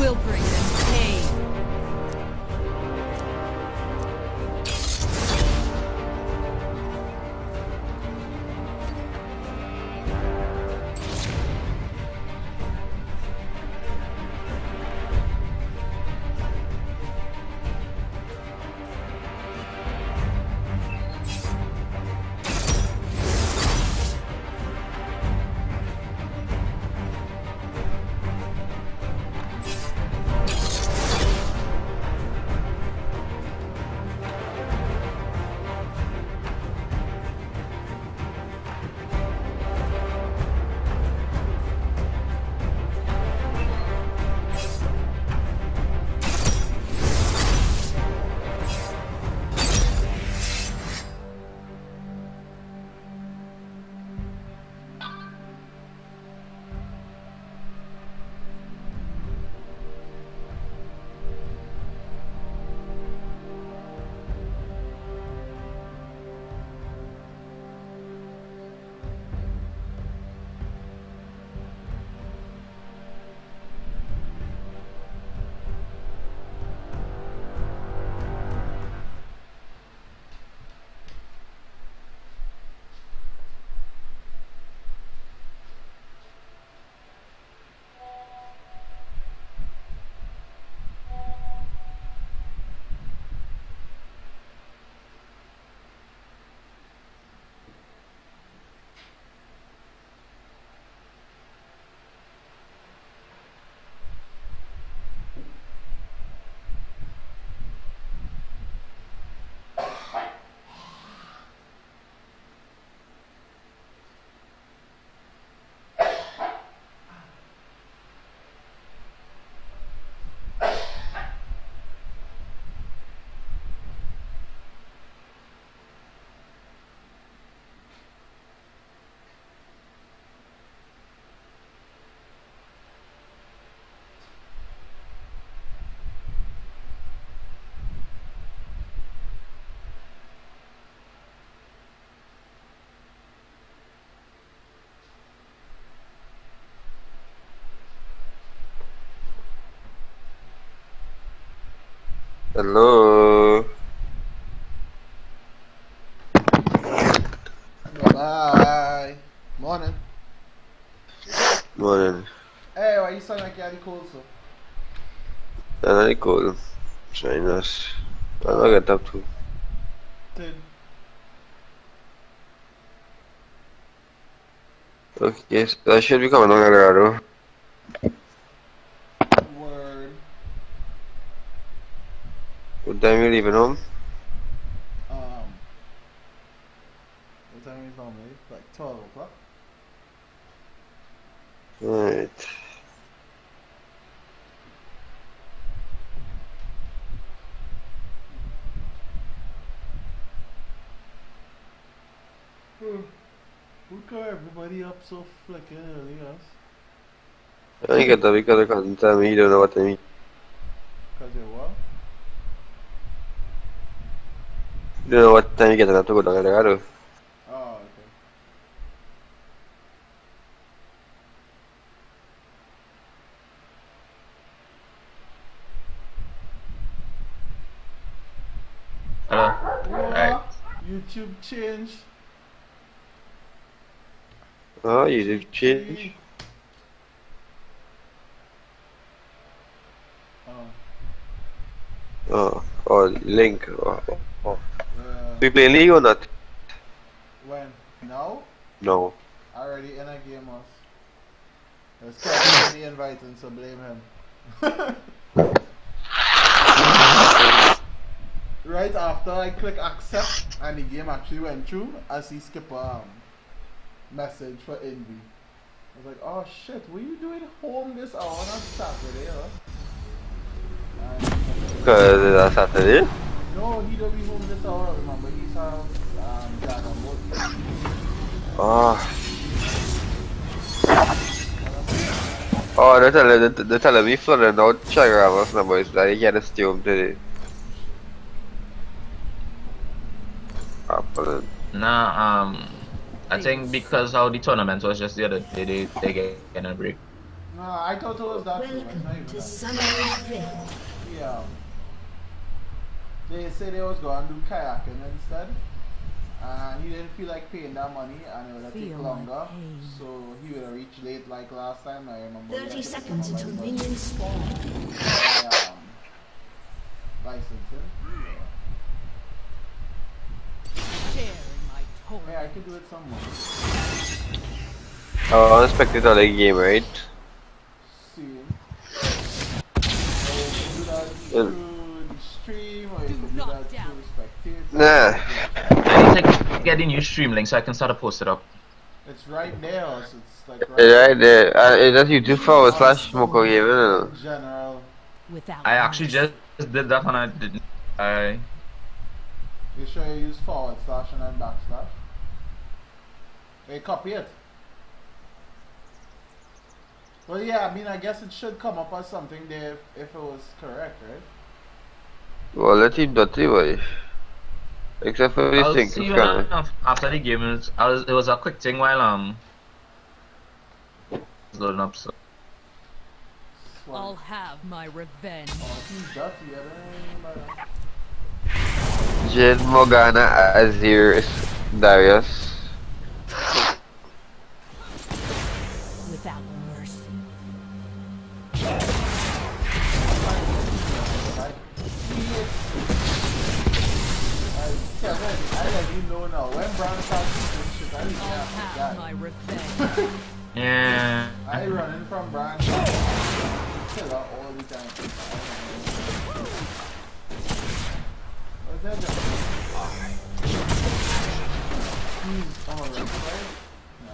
will bring them pain. Hello. Bye. Morning. Morning. Hey, why you sound like you're the cold, so? Very cool. Chinese. I don't get up to. Tin. Okay, so I should be coming on Colorado. Word. What time you leaving home? What time is normally? Like 12 o'clock? Right. Who got everybody up so flicking early, us? I ain't get up because I couldn't tell me you don't know what I mean. Cause you what? You don't know what time you get up to go down Colorado. Oh, okay. Hello. What? Alright. YouTube changed. Oh, you change. Oh. Oh, link. Oh. Yeah. We play League or not? When? Now? No. Already in a game, us. Let's try me inviting, so blame him. Right after I click accept and the game actually went through, I see Skipper message for Envy. I was like, oh shit, what are you doing home this hour on a Saturday, huh? Because it's Saturday? No, he don't be home this hour, remember, he's Dragon Boat. Oh. Oh, they're telling me flooding out Chagravas numbers that you can't steal them today. Happening. Nah, I think because how the tournament was just the other day, they get a break. No, I thought it was that too. It's not Welcome even to that. Summer's Rift. Yeah. They say they was going to do kayaking instead. And he didn't feel like paying that money and it would have Feel take my longer. pain. So he would have reached late like last time. I remember. 30 seconds until minions spawn. Licensing. Sharing my total. Yeah, I could do it somewhere. Oh, unexpected on the game, right? See. Or you can do that through the stream or you Do can do not that doubt. through spectator. Nah. I need to get the new stream link so I can start to post it up. It's right there, so it's like Right there. It's just YouTube/Smoko Gaming, you know. in general. Without I actually mercy. just did that and I didn't. You sure you use / and then \. Hey, copy it. Well, yeah, I mean, I guess it should come up as something there if it was correct, right? Well, let him dirty boy. Except for this I'll thing, see it's you kinda. after the game. It was a quick thing while loading up. So I'll have my revenge. Oh, he's dirty, I don't know. Jade, Morgana, Azir, Darius. Without mercy. Kevin, I let you know now. When Brown starts this shit, I didn't I'll have have to my die. revenge. yeah. I running from Brown. Kill her all the time. What's that doing? Oh, that's right. No,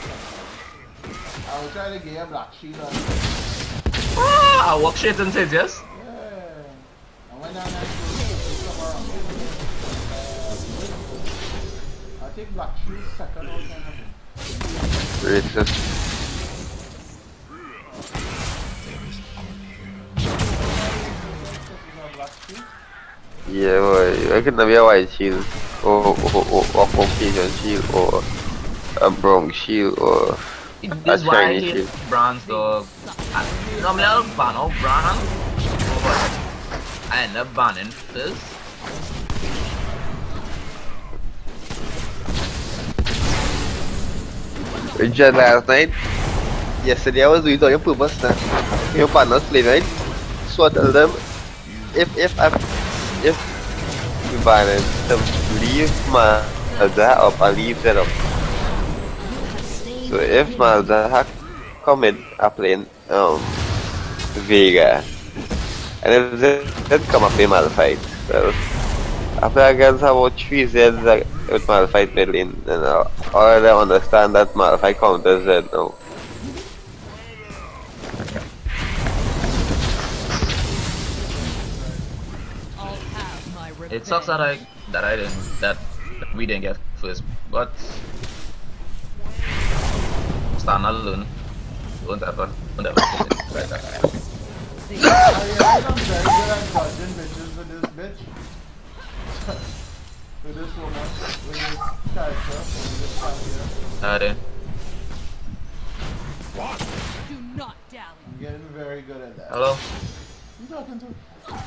I was trying to get a black shield on. Ah, I walk straight into it, yes. Yeah. I went down there to come around. I think black shield second or something. Racist. Yeah, boy. I could not be a white shield, or Caucasian shield, or a brown shield, or a This is why I shiny hate shield. brands, dog. Normally I'll ban out brand, but I end up banning this. Just last night, yesterday I was doing on your purpose now. Your partners play, right? So I tell them, if you buy them, to leave Malda up and leave that up. So if Malda come in, I play Vega, and if they come up in Malphite, well, after I guess about 3 Zeds with Malphite middling, and all I understand that Malphite counters Z now. I'll have my revenge. It sucks that we didn't get first, but stand alone. Don't ever get it like that. I'm very good at dodging bitches with this bitch. With this woman, with this character, with this character. Do not dally. I'm getting very good at that. Hello. You talking to?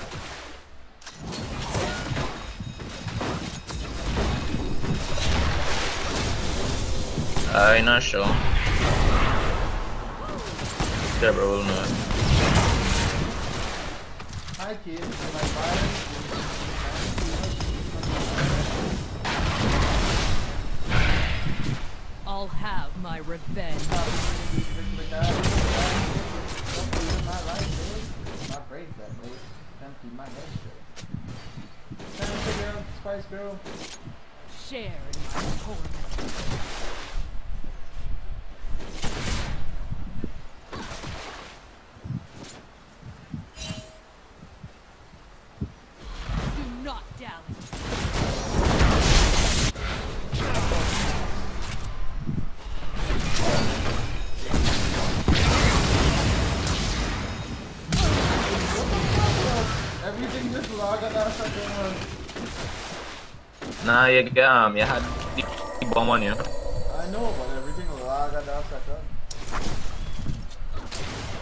I'm not sure. Deborah will know. Hi kids, am I fine? I'll have my revenge. My brain's that late. Empty my head straight. Girl, Spice Girl. Share in my torment. Do not dally. Everything just log at that second one. Nah, you had the bomb on you. I know, but everything log at that second.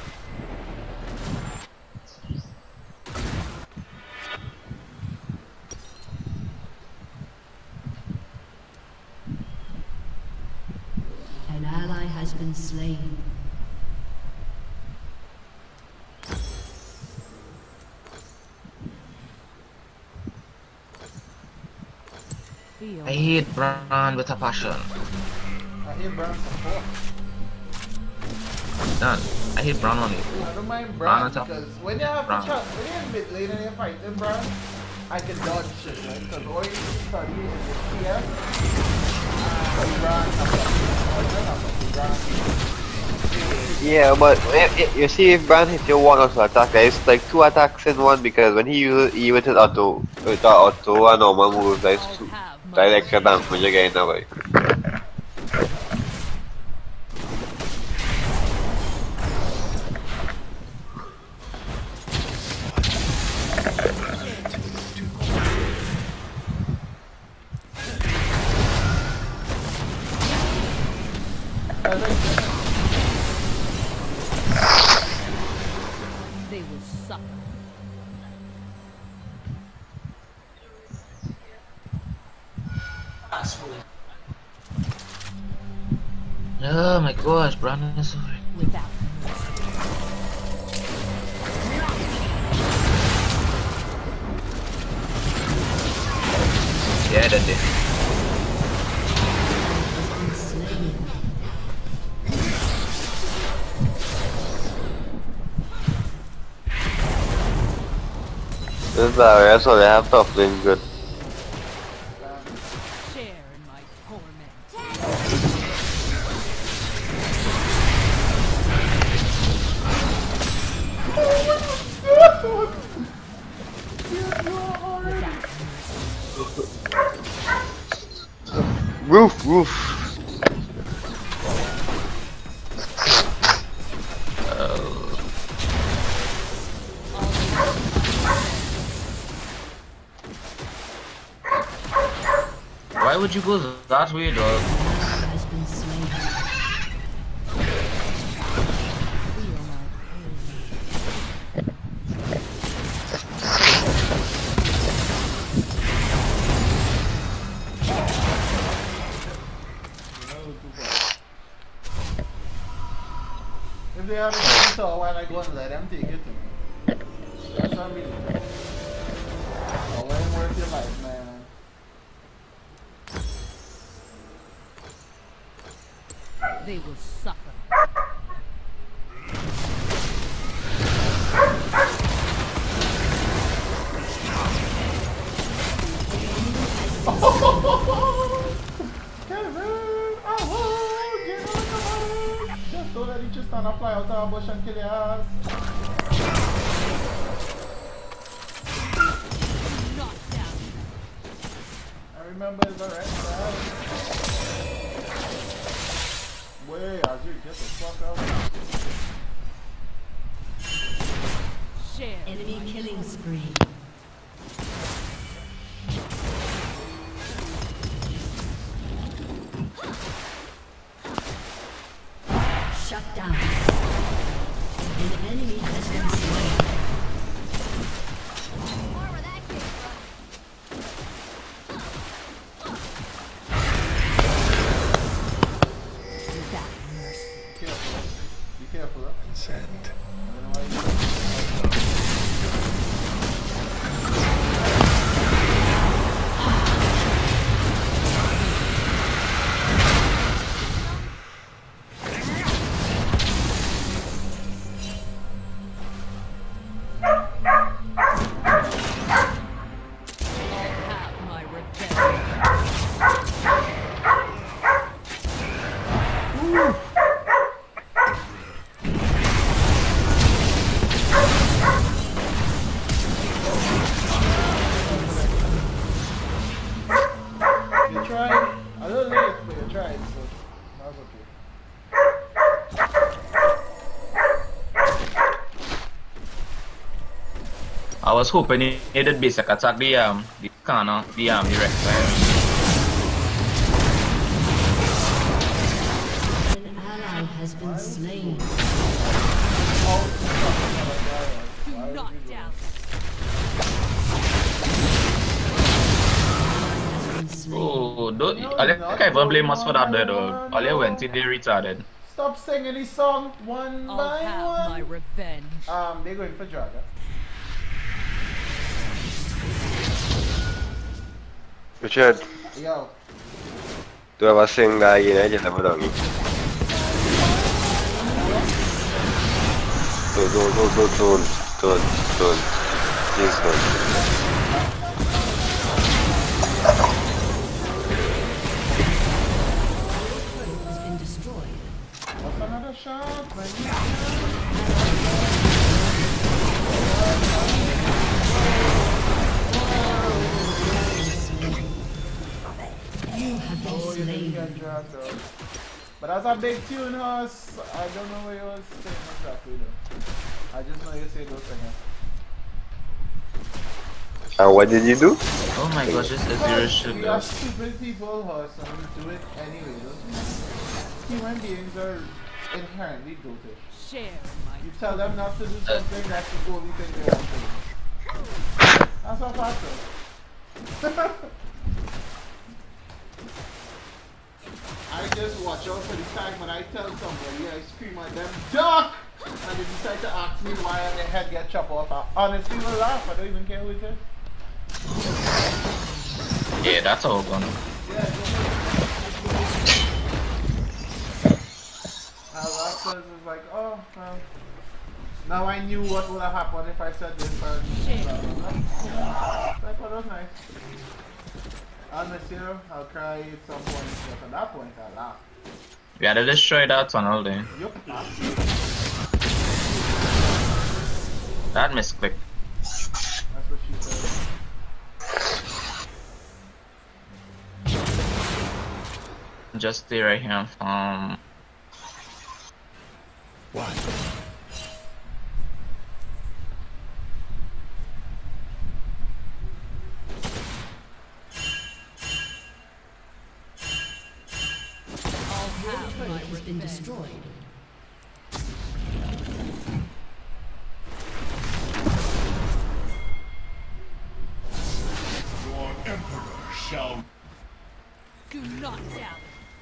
feel I hate Bran with a passion. I hate Bran support. Done. I hate Bran on it. I don't mind Bran Bran on top. because when you have Bran. a chance, when you're in mid lane and you're fighting Bran, I can dodge shit, right? Because all you need to study is your CS and Bran Yeah, but you see if Bran hits you one or two attack, it's like 2 attacks in one because when he uses with his auto, with the auto and normal moves, there's I'll 2 have my direct revenge. damage you're getting away. They will suffer. Oh my gosh, Bran is so... Without Yeah, that did. This is area, so they have top lane good. share in my torment. Roof. Why would you go that way, dog? Has been slain. Feel my pain. If they have a chainsaw, why not go and let them take it to me? That's what I mean. Oh, it ain't worth your life, man. They will suffer. Kevin! Oh, get on the body! Just don't let each stand and fly out of a bush and kill your ass. Not down. I remember it's alright, man. Wait, as you get the fuck out. Share. Enemy killing spree. Shut down. An enemy has been slain. Without mercy. Be careful, huh? Consent. Have my revenge. You tried. A little late, but you tried, so that's okay. I was hoping he did basic attack the cannon, the Rek'Sai. An ally has been slain. Do not doubt. Has been slain. Oh, don't, I can't even blame us for that, though. All you went to they retarded. Stop singing this song one I'll by have my one. revenge. They're going for Draga. Richard, Yo. Tu vas singa aí, né? Já tava dando. Tudo. Isso. Has been destroyed. What's another shot? Man. You have been Oh, you didn't slain. get dragged out. But that's a big tune, Hoss. I don't know what you was saying exactly though. I just know you say those things. And what did you do? Oh my gosh, this is zero We are sugar. stupid people, Hoss, and we do it anyway. Human beings are inherently dotish. Share my You tell them not to do something, that's the only thing they want to do. That's a factor. I just watch out for the time when I tell somebody, I scream at them, duck! And they decide to ask me why and their head get chopped off. I honestly will laugh, I don't even care who it is. Yeah, that's all gone. Afterwards is like, oh, well. Now I knew what would have happened if I said this or that was nice. I'll miss you, I'll cry at some point, but at that point I'll laugh. We had to destroy that tunnel there. Yup. That misclick. That's what she said. Just stay right here and farm. I'll have my Has been revenge. destroyed. Your emperor shall Do not doubt.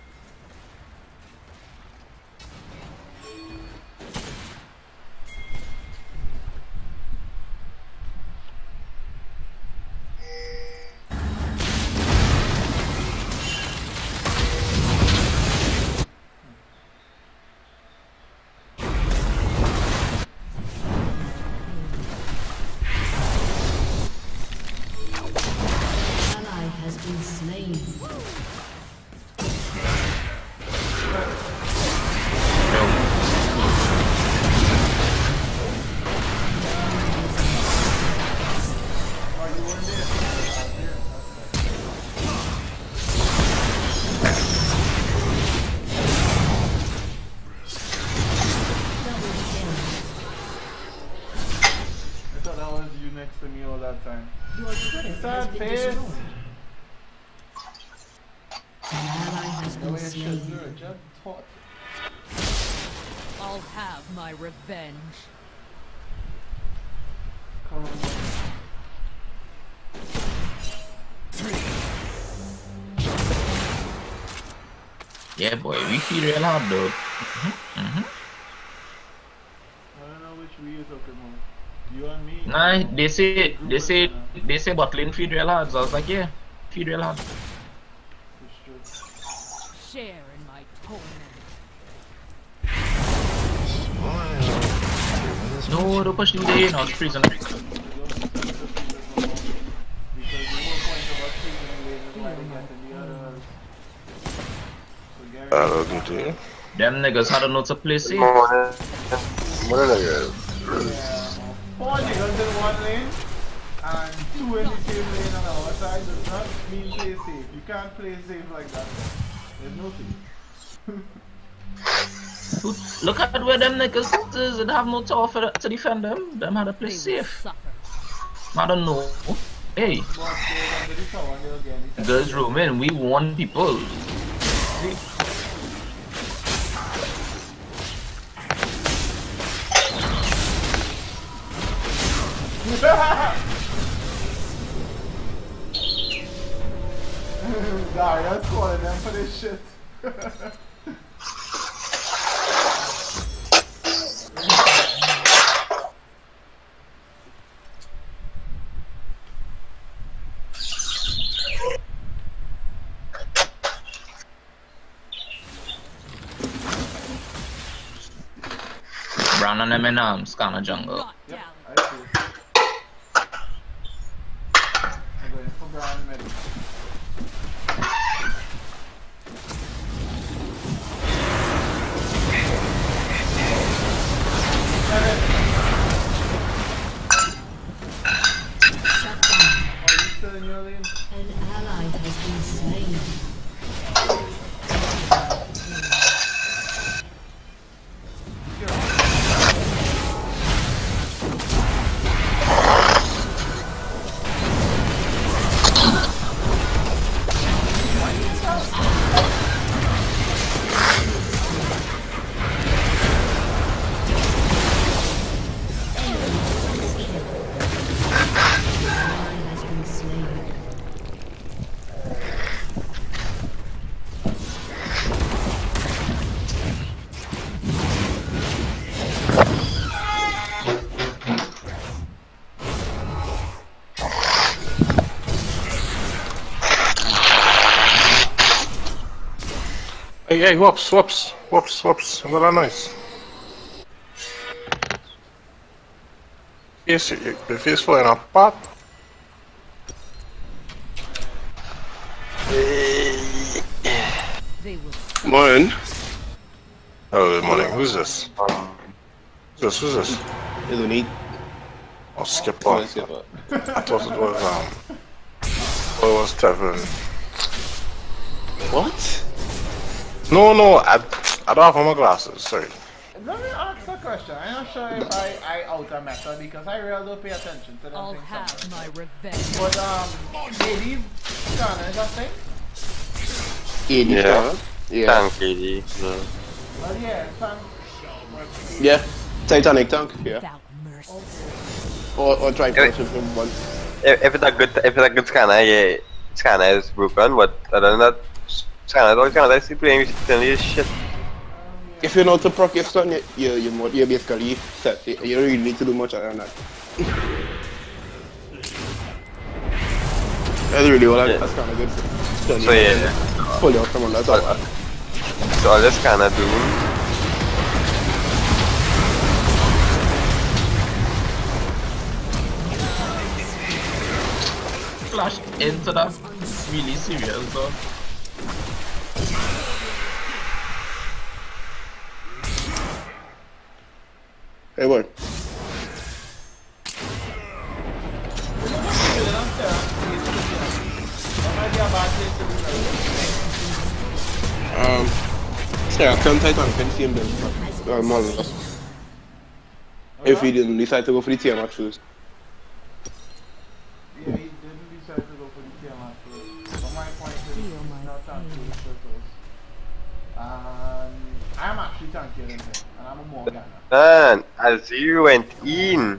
Ally has been slain. Oh, you weren't there? I was there. Double kill. I thought that was you next to me all that time. Your turret has Sad been face. destroyed. An ally has The been way it should slain. do it, just taught. I'll have my revenge. Come on. Yeah, boy, we feel real hard though. I don't know which we you talking about. You and me. Nah, they say bottling feed real hard. So I was like, yeah, feed real hard. It's true. Share in my torment. No, don't push me there, no, it's prison. Because the whole point of us treating ways is why they get in the others. So Gary, Hello, Tutu. Them niggas had to know to play safe. Morning, girl. four niggas in one lane and two in the same lane on our side does not mean play safe. You can't play safe like that. There's no safe. Look at where them niggas is and have no tower to defend them. Them had to play They will safe. suffer. I don't know. Hey, Boss goes under the tower and they'll get it. girls room in, we want people. Darius calling them for this shit. Bran and them in Scanner Jungle. Not Yep, dally. I see. I'm going for Bran mid. Shut down. Are you still in your lane? An ally has been slain. Ally has been slain. Hey, whoops. Another nice. Face, the face falling apart. They will Morning. Oh, good morning. Who's this? Who's this? You don't need. Oh, skip Oh, off. skip up. I thought it was Tevin. What? No, I don't have my glasses, sorry. Let me ask a question. I'm not sure if I out a meta because I really don't pay attention to them I'll things have sometimes. my revenge. But AD Scanner is that thing? AD Yeah. Scanner? Yeah. Tank KD. No. Well, yeah, Tank. Yeah. Titanic tank, yeah. Without mercy. Or try to push him one. If it's a good scanner, yeah, scanner is broken. But other than that, scanner is playing with shit. If you know to proc your stun, you're basically set. You don't really need to do much other than that. That's really all Yeah. that's kind of good. So yeah, Pull you out from under that tower. so all this scanner do. Flash into that. Really serious though. Hey, boy. Yeah, can Titan can see him then. More or less. If he didn't decide to go for the tier match first. Yeah, he didn't decide to go for the Tiamat first. From my point of view, Feel my he's not tanky pain. with circles. I'm actually tankier than him, and I'm a Morgana. Man, as you went in.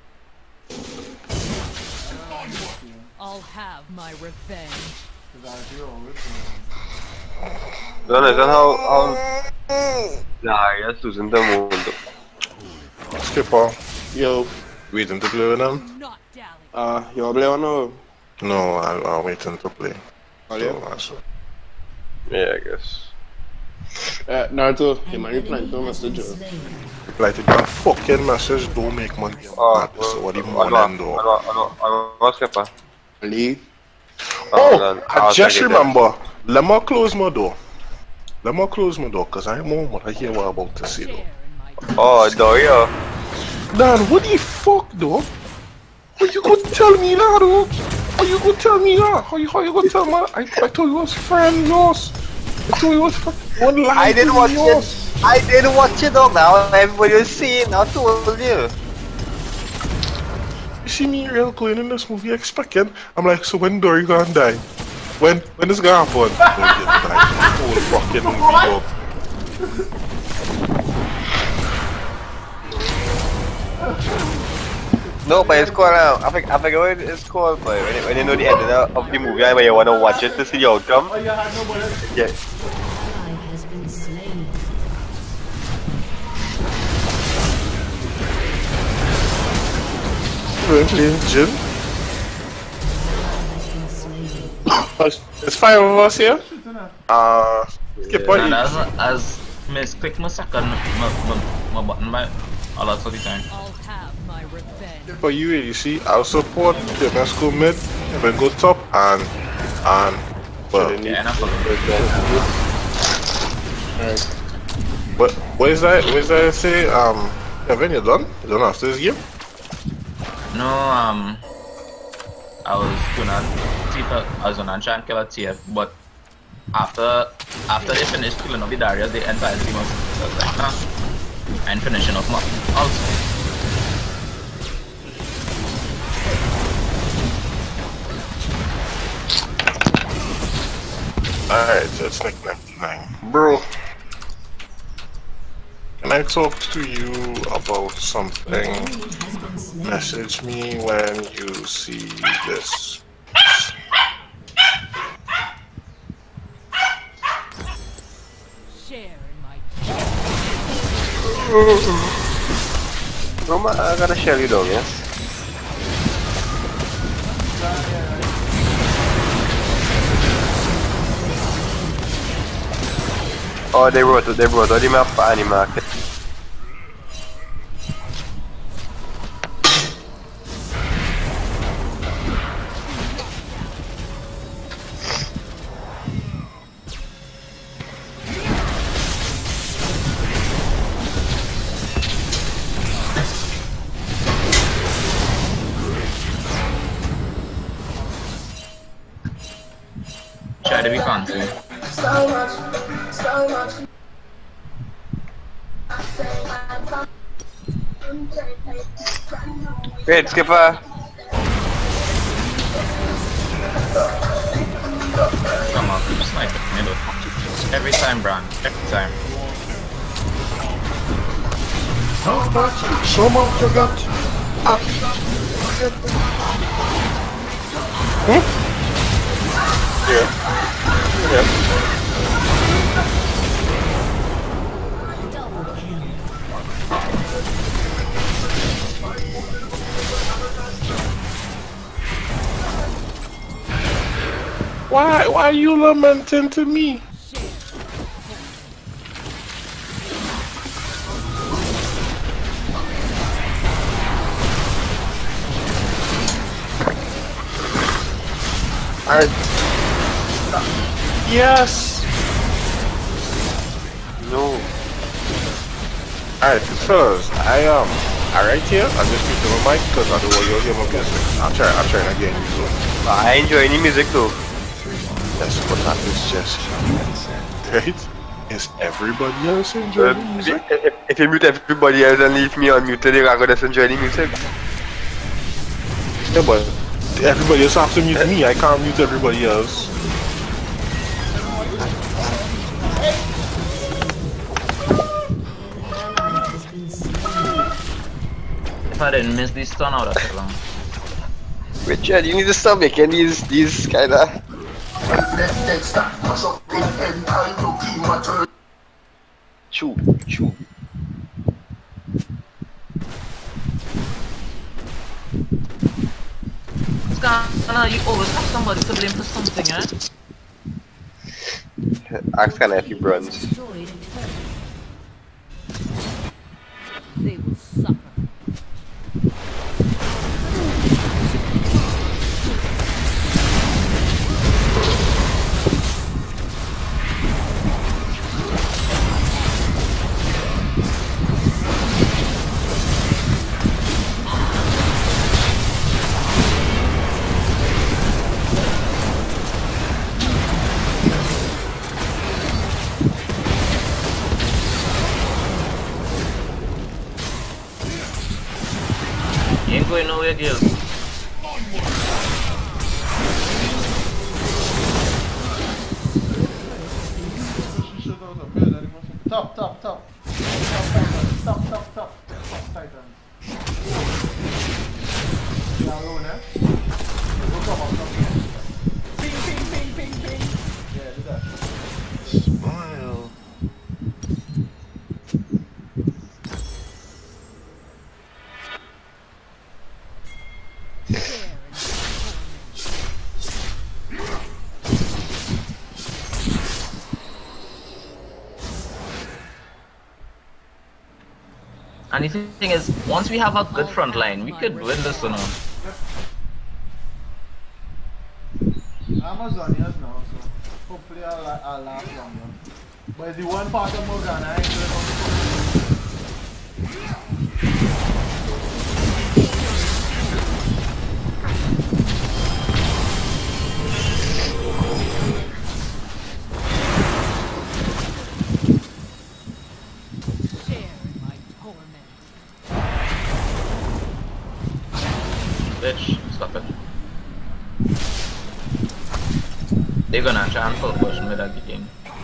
I'll have my revenge. Because as you always do. Don't know how Darius losing the mundo. Skipper, Yo, waiting to play with them? Do not dally. you play one or? No, I'm waiting to play. Oh, So, yeah? Yeah, I guess. Naruto, An him and replying enemy to a has been message. slain. like that fucking message don't make money. Oh, So what do you I want do? know, skipper. Leave. Oh, I I'll just take it remember. Let me close my door. Let me close my door, cause I know what I hear what I'm about to say though. Share in my Oh, Dorio. Dan, what the fuck though? How you gonna tell me that though? How you gonna tell me that? How you gonna tell me? I thought you was friend yours. I thought you was one line. I didn't watch yours. it. I didn't watch it though. Now everybody will see it. I told you. You see me real going in this movie expecting. I'm like, so when Dory gonna die? When this gonna happen? Don't get die. Whole fucking movie dog. No, but it's called. I forget what it's called. But when you know the ending of the movie, and when you wanna watch it to see the outcome. Oh, you had no bullet? Yeah. Ally has been slain. Currently in gym. Has been slain. It's 5 of us here. Skip And on as misclick my second my button by A lot of the time. I'll have my revenge. For you see, I'll support the Mesco mid, then go top and well. Yeah, enough of What is that? What is that say? Evan, you done? You done after this game? No, I was on trying to kill a TF, but after they finished killing off the Darius, the entire team was like, nah, and finishing off my also. Alright, so it's like 99. Bro, can I talk to you about something? Message me when you see this. Share in my Roma, I gotta share you down, yes? Oh, they wrote the map for Annie Market. Try to be fancy. So much. Wait, Skipper! Come on, snipe it, middle. Every time, Bran. Every time. So much you got. Why are you lamenting to me? Yes. No. Alright, fellas, alright here. I'm just muting my mic because I don't want you to hear my music. I'll try again. I enjoy the music too. Yes, but not it's just right? Is everybody else enjoying the music? If you mute everybody else and leave me unmuted, you're gonna just enjoy the music. Yeah, but everybody else has to mute me. I can't mute everybody else. If I didn't miss this stun, I would have killed him. Richard, you need to stop making these kinda... Chew. Skana, you always have somebody to blame for something, eh? Ask Skana if he runs. Destroyed a turret. They will suffer. You ain't going nowhere, Gil. Top. Top Titan. Yeah, alone, eh? Go come up. Ping. Yeah, do that. Smile. And the thing is, once we have a good front line, we could win this, you know. Amazonians now, so hopefully I'll last longer. But it's the one part of Morgana I ain't really know. Share in my torment. Bitch, stop it. They're gonna try and full push mid again.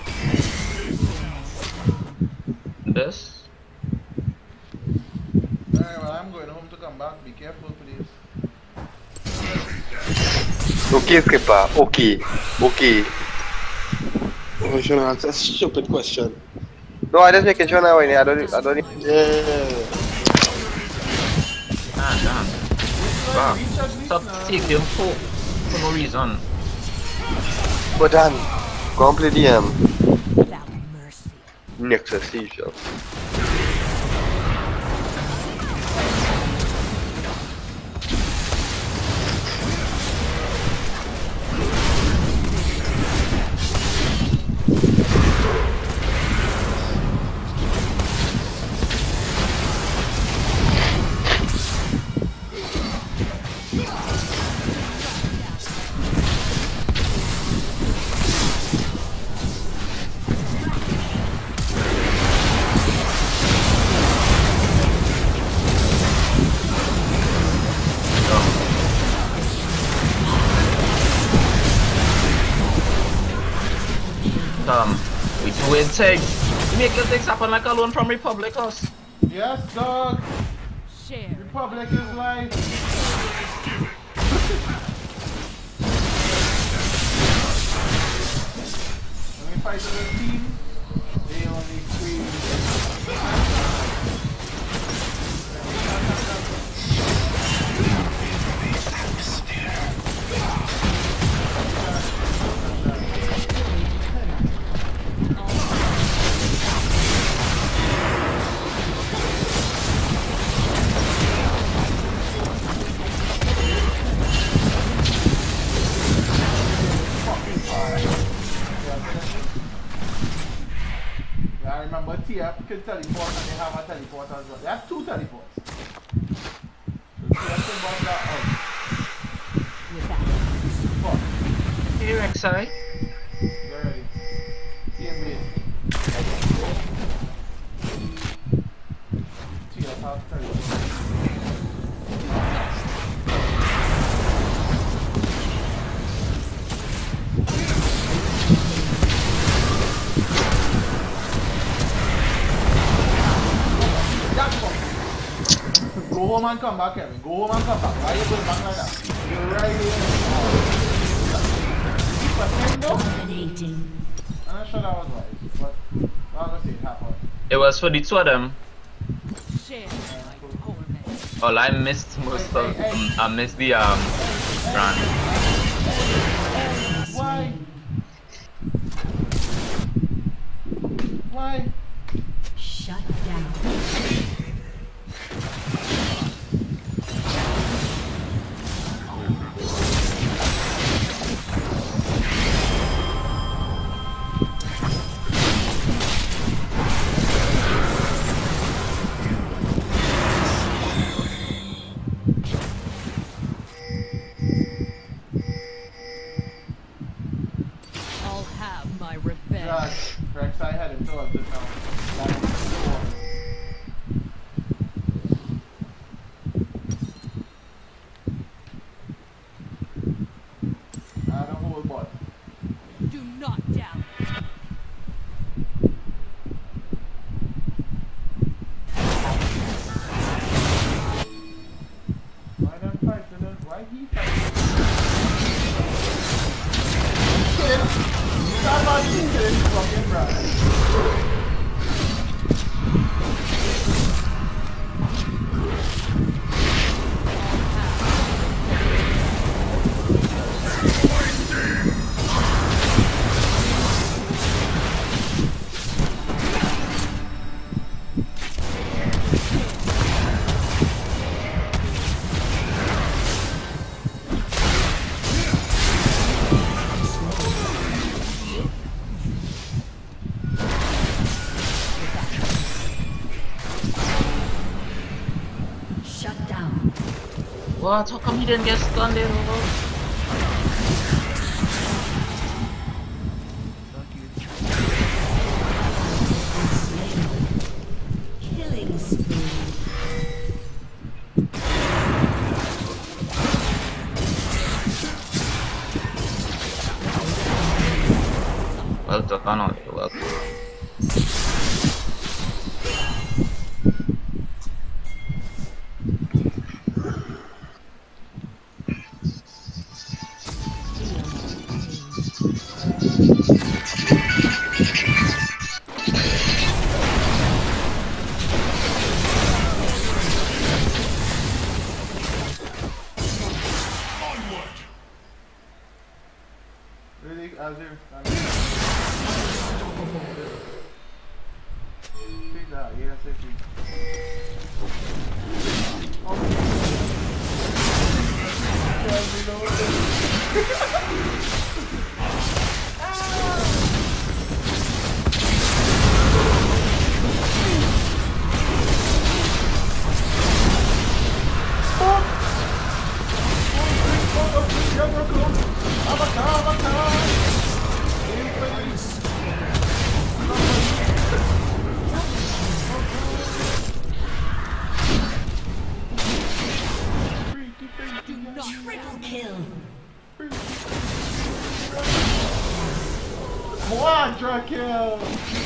This? Alright, well I'm going home to come back. Be careful, please. Okay, skipper. Okay. Okay. I should ask a stupid question. No, I just making sure now. I don't. Yeah. Damn. Wow. Stop taking for no reason. But Dan, complete DM. Without mercy. Nexus seizure. We doing things. We making things happen like alone from Republic House. Yes, dog. Share. Republic is life. When we fight as a team, they only scream. Yeah, I remember TF could teleport and they have a teleport as well. They have two teleports. So TF can bust that out. Fuck. Hey Rek'Sai. Get ready. TF base. TF has teleport. Go home and come back, Kevin. Go home and come back. Why are you going back like that? You're right here. Dominating. I'm not sure that was wise, but I'm gonna say it happened. It was for the two of them. Share in my torment. Well, I missed most of. I missed the run. Why? Why? Shut down. I'll have my revenge. Rex, I had him to us this now. down. What? How come he didn't get stunned there, bro? Killing spree. Well done on you, well done. Really, Azir? Take that, yes, if you. Triple kill. Quadra kill!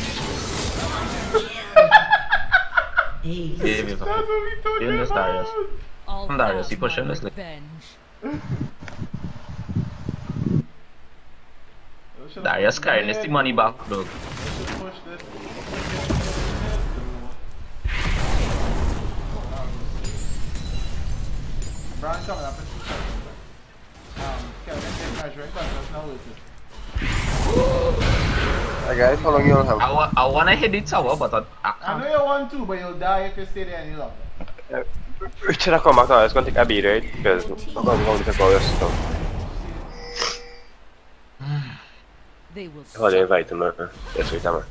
Ace. Give me That's what we talking in this Darius. about! I'll Darius, he have pushing my this like revenge. Darius carrying this the money back, dog. Let's just push this. Brian coming up in 2 seconds. Kevin, take measuring, but there's no with it. Hey guys, how long you have? I wanna hit the tower, but I I can't. know you want to, but you'll die if you stay there any longer. Should I come back now? It's gonna take a beat, right? Because I'm going to take all this stuff. They will How do you invite him? Yes, wait, man.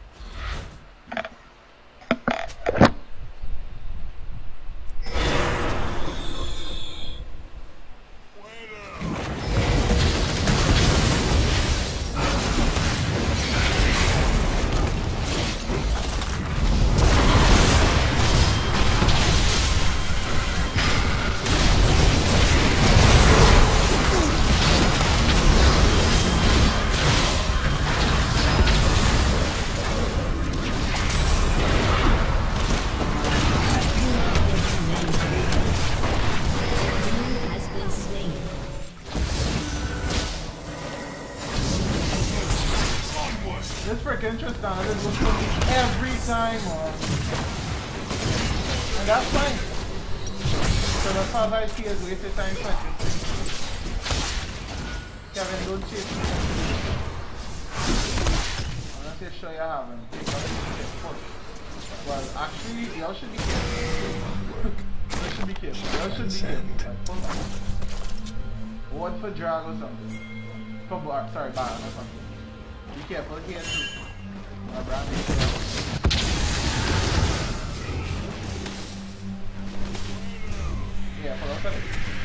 Has been slain. This freaking Tristan is going to me every time, and that's fine. So the father is here is wasted time fighting. Kevin, don't chase me. I'm not too sure you haven't. Well, actually, y'all should be careful. Y'all should be careful. Y'all should be careful. Like, pull back. What for drag or something? For bar, sorry, bar or something. Be careful here too. Brand, be careful. Yeah, follow up it.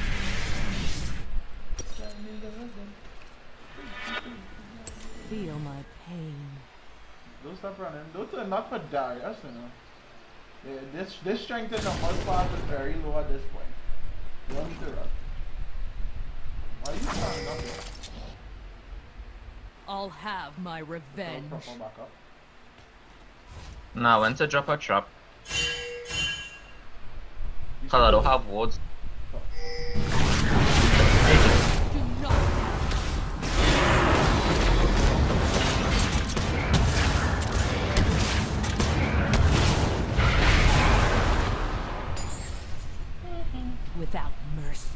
feel my pain. Don't stop running. Those are not for Darius, you know. Yeah, this strength in the mud path is very low at this point. You don't need to run. Why are you standing up there? I'll have my revenge. Back up. Now, when to drop a trap, cause I don't have words. Do not without mercy.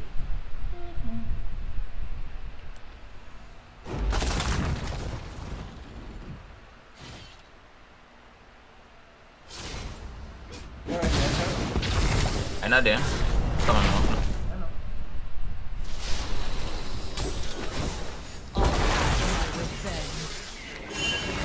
You're right there, Kevin. I'm not there. Come on, now. I know. I'll have my revenge.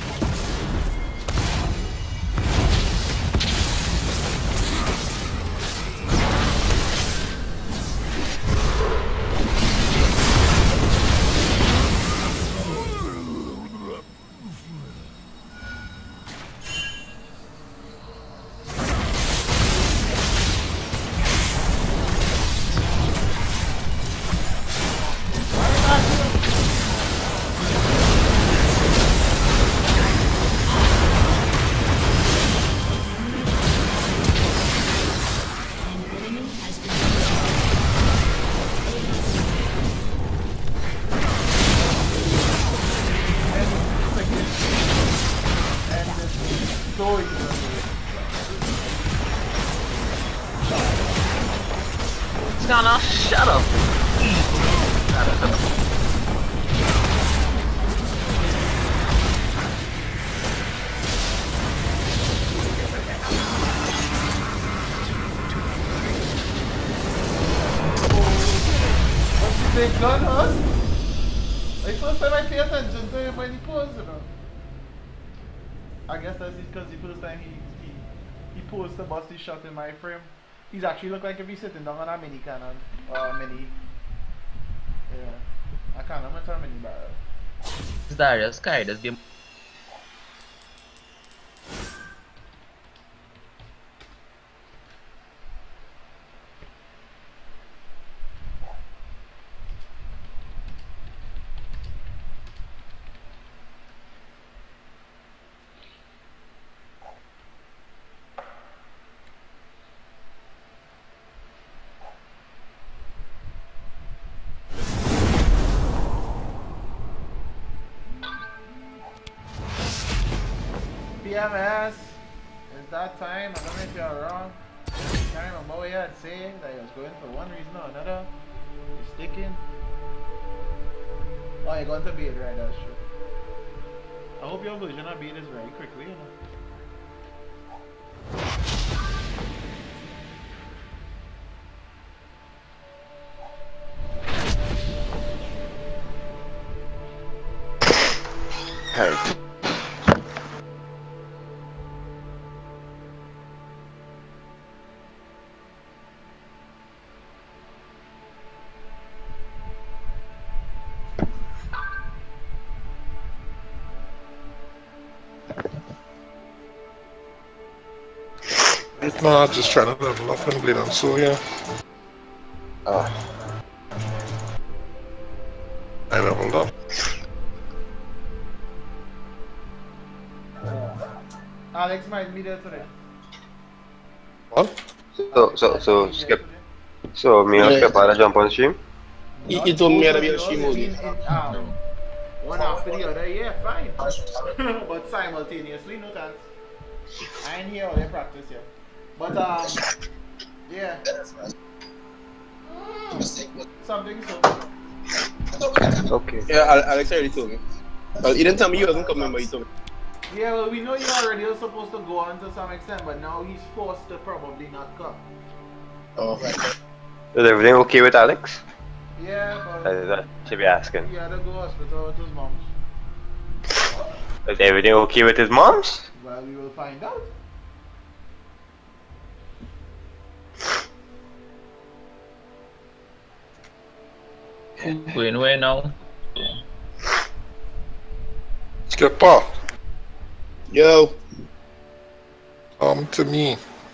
Ghana, shut up. What's the big gun, huh? Like, first time I pay attention to him when he posed, you know. I guess that's because the first time he posed the busty shot in my frame. He's actually look like if he's sitting down on a mini cannon. Or a mini. Yeah. I can't remember a mini barrel. Darius, Kai, this game. PMS, it's that time. I don't know if you're wrong. I can't remember what you had saying that he was going for one reason or another. He's sticking. Oh, you're going to beat, right? That's true. I hope your version of beat is very quickly, you know. Hey. Nah, just trying to level up and Blade and Soul, yeah. I leveled up. Alex might be there today. What? So skip. So me and Skip are jump on stream. You told me to be on stream only. One after the other, yeah, fine. But simultaneously, no chance. I ain't here all in practice here. But yeah. Something so. Okay. Yeah, Alex already told me. Well, he didn't tell me he wasn't coming, but he told me. Yeah, well, we know you already were supposed to go on to some extent, but now he's forced to probably not come. Oh, right. Is everything okay with Alex? Yeah, but That should be asking. he had to go hospital with his mom. Is everything okay with his moms? Well, we will find out. Going away now. Skipper, Yo. to me.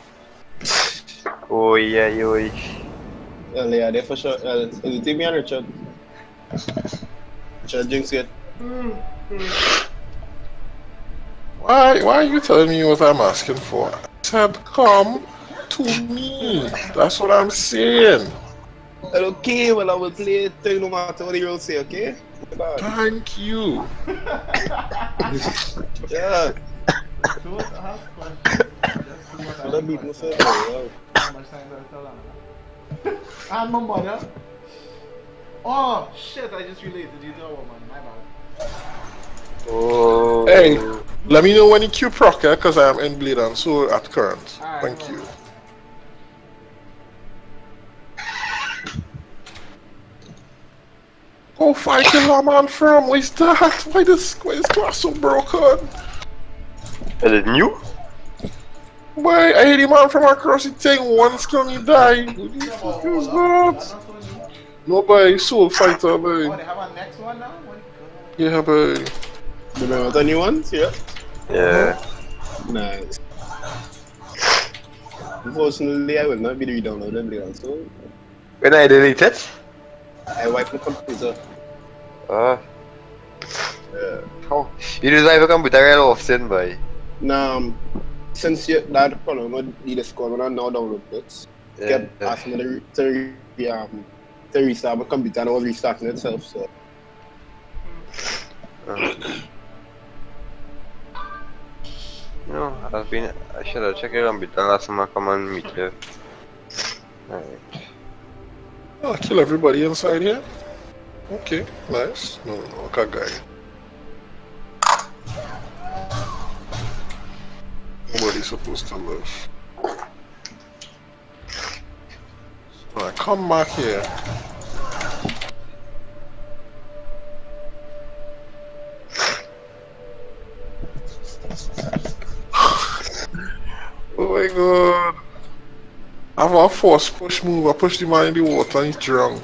Oh yeah, yo. Well, yeah, there for sure. You take me on Richard. Richard jinx it. Why are you telling me what I'm asking for? I said come to me. That's what I'm saying. Well, okay, well, I will play it no matter what the girls say, okay? Thank you. Yeah. Don't ask questions. Just do what I'll beat I myself. want. How much time do I tell her? And my mother. Oh shit! I just related you to a woman. My bad. Oh. Hey, let me know when you queue Procker, because I am in Blade and Soul at current. Alright, Thank you. Oh, fight your man from. Where's that? Why is glass so broken? Is it new? Why I hit him man from across the thing once can he die? Who the fuck is that? No boy, Soul Fighter boy. Oh, they have a next one now? Yeah boy. You know the new ones? Yeah. Yeah. Nice. Unfortunately, I will not be re-downloading Blade and Soul. When I delete it? I wiped my computer. Yeah. Oh. You just wipe a computer real often, boy. Now, since you that problem with the Discord when I now download it, kept asking me to restart my computer and I was restarting itself, so. No, I should have checked your computer last time I come and meet you. Alright. Oh, kill everybody inside here? Okay, nice. No, okay, guy. Nobody's supposed to live. Alright, come back here. Oh my god. I have a force push move. I push the man in the water and he's drunk.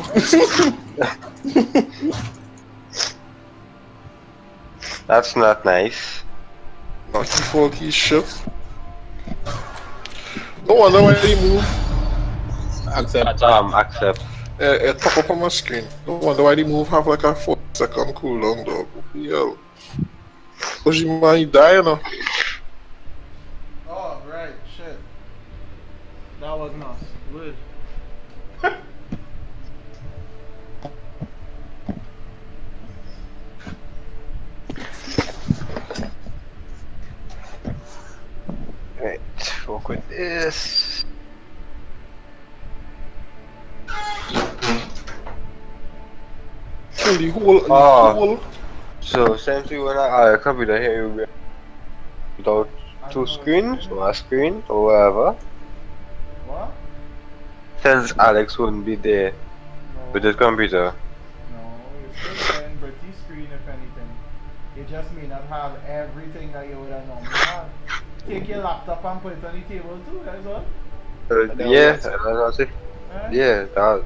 That's not nice. Lucky funky shit. No wonder why they move. Accept. Accept. It pop up on my screen. No wonder why the move have like a 4-second cooldown, dog. Yo. Push the man, he die, you know. Oh, right, shit. That was nice. Good. Right, work with this. Kill the whole. Oh. So since we were on a computer here, you without two screens or a screen or whatever. What? Since Alex wouldn't be there with his computer. No, it's still playing Bertie's screen if anything. It just may not have everything that you would have normally have. Take your laptop and put it on the table too, that's all. Yeah, that's it. Yeah, that.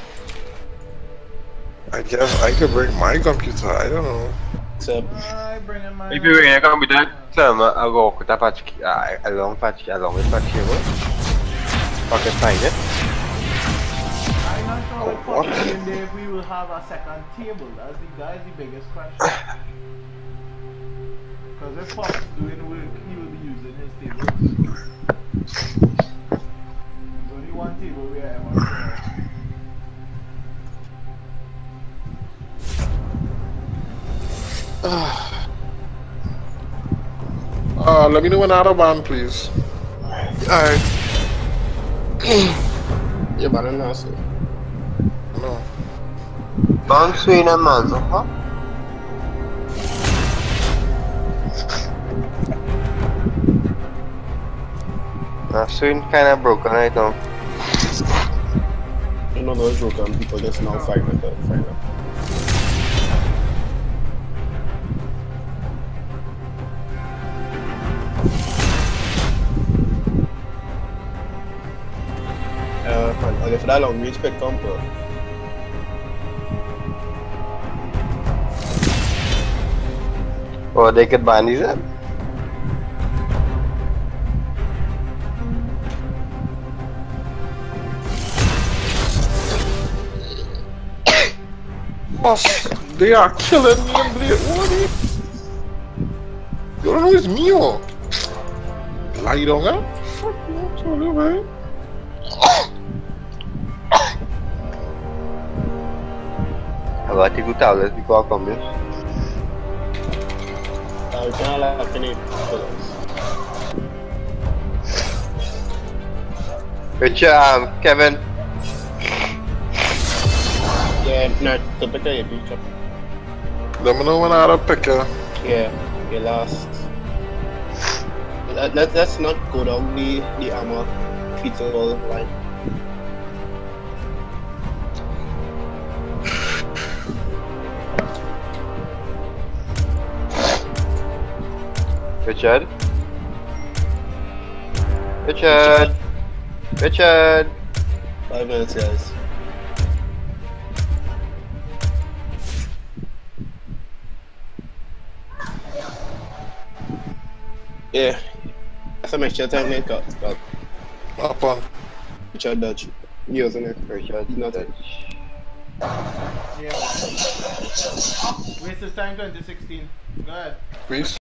I guess I could bring my computer, I don't know. Accept. I bring in my If you bring a computer, I'll go with a patch, a long with patch cable. I can find it. I'm not sure what in there if we will have a second table. That is the biggest question. Because if Pop's doing work, he will be using his table. There's only one table where Emma Let me know when out of band, please. Alright. You're better than us. No. Bang Swing and Manzo, huh? Swing kinda broken right now. You know those broken people just now fight with the final. Okay, for that long range pick combo. Oh, they could ban these then? Boss, they are killing me and Blade. What is it? You don't know it's me, or? Lie down, huh? Fuck you, sorry, man. Agora tem que lutar, let's be qual começo. We can all finish. Which, Kevin? Yeah, no, the better you do, chop. Let me know when I had a picker. Yeah, you lost. Let's not go down the armor feasible line. Richard? Richard? Richard? 5 minutes, guys. Yeah. That's a mixture time they got. Up on. Richard Dutch. He wasn't it? Richard Not it. Yeah. Wasted time 2016. Go ahead. Please.